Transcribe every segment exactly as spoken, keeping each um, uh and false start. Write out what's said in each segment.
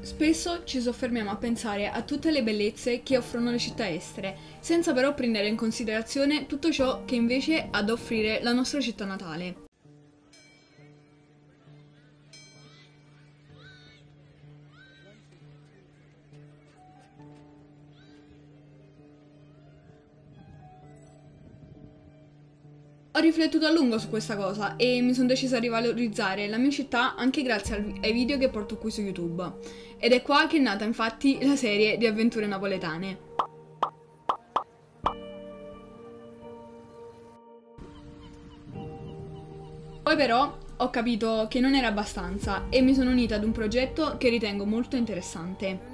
Spesso ci soffermiamo a pensare a tutte le bellezze che offrono le città estere, senza però prendere in considerazione tutto ciò che invece ha da offrire la nostra città natale. Ho riflettuto a lungo su questa cosa e mi sono decisa di valorizzare la mia città anche grazie ai video che porto qui su YouTube. Ed è qua che è nata infatti la serie di avventure napoletane. Poi però ho capito che non era abbastanza e mi sono unita ad un progetto che ritengo molto interessante.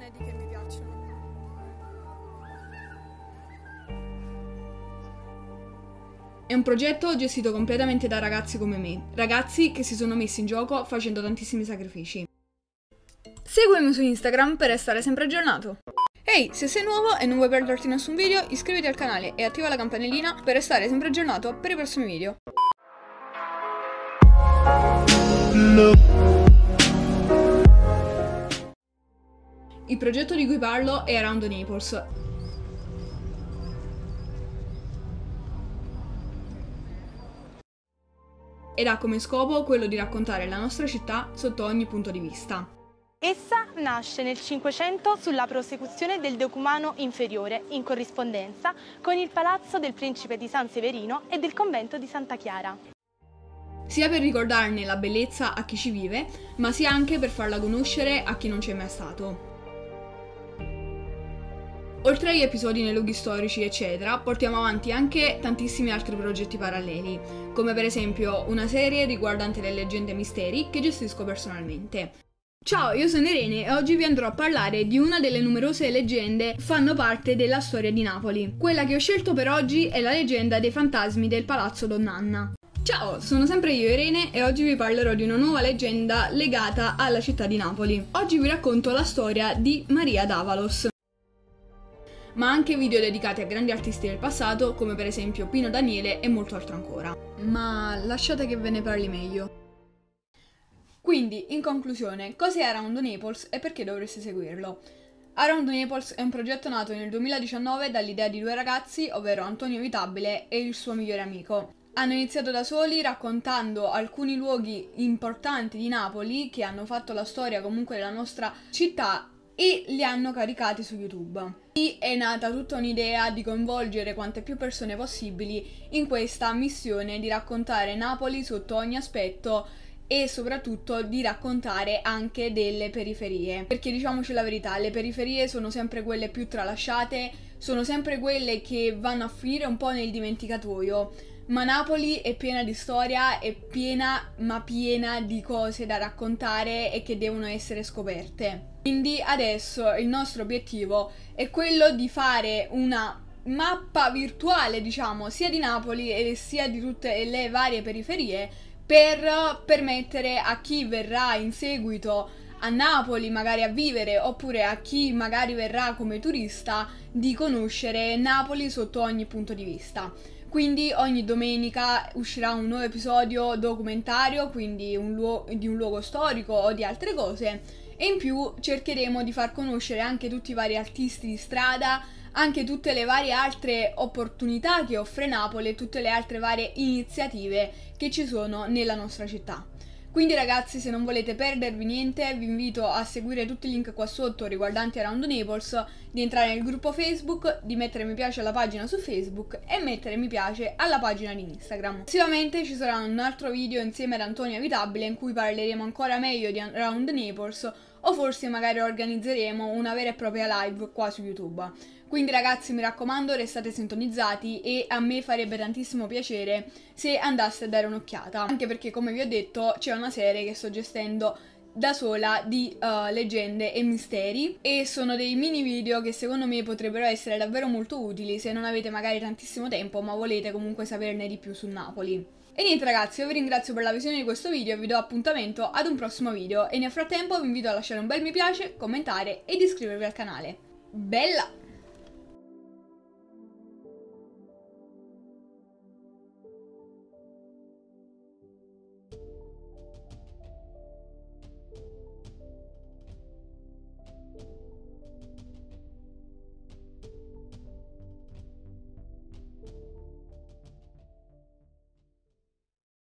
È un progetto gestito completamente da ragazzi come me, ragazzi che si sono messi in gioco facendo tantissimi sacrifici. Seguimi su Instagram per restare sempre aggiornato. Ehi, se sei nuovo e non vuoi perderti nessun video, iscriviti al canale e attiva la campanellina per restare sempre aggiornato per i prossimi video. Il progetto di cui parlo è Around Naples. Ed ha come scopo quello di raccontare la nostra città sotto ogni punto di vista. Essa nasce nel Cinquecento sulla prosecuzione del decumano inferiore, in corrispondenza con il palazzo del principe di San Severino e del convento di Santa Chiara. Sia per ricordarne la bellezza a chi ci vive, ma sia anche per farla conoscere a chi non c'è mai stato. Oltre agli episodi nei luoghi storici, eccetera, portiamo avanti anche tantissimi altri progetti paralleli, come per esempio una serie riguardante le leggende e misteri che gestisco personalmente. Ciao, io sono Irene e oggi vi andrò a parlare di una delle numerose leggende che fanno parte della storia di Napoli. Quella che ho scelto per oggi è la leggenda dei fantasmi del Palazzo Donn'Anna. Ciao, sono sempre io Irene e oggi vi parlerò di una nuova leggenda legata alla città di Napoli. Oggi vi racconto la storia di Maria d'Avalos, ma anche video dedicati a grandi artisti del passato come per esempio Pino Daniele e molto altro ancora. Ma lasciate che ve ne parli meglio. Quindi, in conclusione, cos'è Around Naples e perché dovreste seguirlo? Around Naples è un progetto nato nel duemiladiciannove dall'idea di due ragazzi, ovvero Antonio Vitabile e il suo migliore amico. Hanno iniziato da soli raccontando alcuni luoghi importanti di Napoli che hanno fatto la storia comunque della nostra città e li hanno caricati su YouTube. Qui è nata tutta un'idea di coinvolgere quante più persone possibili in questa missione di raccontare Napoli sotto ogni aspetto e soprattutto di raccontare anche delle periferie. Perché diciamoci la verità, le periferie sono sempre quelle più tralasciate, sono sempre quelle che vanno a finire un po' nel dimenticatoio. Ma Napoli è piena di storia, è piena ma piena di cose da raccontare e che devono essere scoperte. Quindi adesso il nostro obiettivo è quello di fare una mappa virtuale, diciamo, sia di Napoli e sia di tutte le varie periferie per permettere a chi verrà in seguito a Napoli magari a vivere oppure a chi magari verrà come turista di conoscere Napoli sotto ogni punto di vista. Quindi ogni domenica uscirà un nuovo episodio documentario, quindi un luogo, di un luogo storico o di altre cose, e in più cercheremo di far conoscere anche tutti i vari artisti di strada, anche tutte le varie altre opportunità che offre Napoli e tutte le altre varie iniziative che ci sono nella nostra città. Quindi ragazzi, se non volete perdervi niente, vi invito a seguire tutti i link qua sotto riguardanti Around Naples, di entrare nel gruppo Facebook, di mettere mi piace alla pagina su Facebook e mettere mi piace alla pagina di Instagram. Successivamente ci sarà un altro video insieme ad Antonio Vitabile in cui parleremo ancora meglio di Around Naples o forse magari organizzeremo una vera e propria live qua su YouTube. Quindi ragazzi, mi raccomando, restate sintonizzati e a me farebbe tantissimo piacere se andaste a dare un'occhiata, anche perché come vi ho detto c'è una serie che sto gestendo da sola di uh, leggende e misteri e sono dei mini video che secondo me potrebbero essere davvero molto utili se non avete magari tantissimo tempo ma volete comunque saperne di più su Napoli. E niente ragazzi, io vi ringrazio per la visione di questo video e vi do appuntamento ad un prossimo video e nel frattempo vi invito a lasciare un bel mi piace, commentare ed iscrivervi al canale. Bella!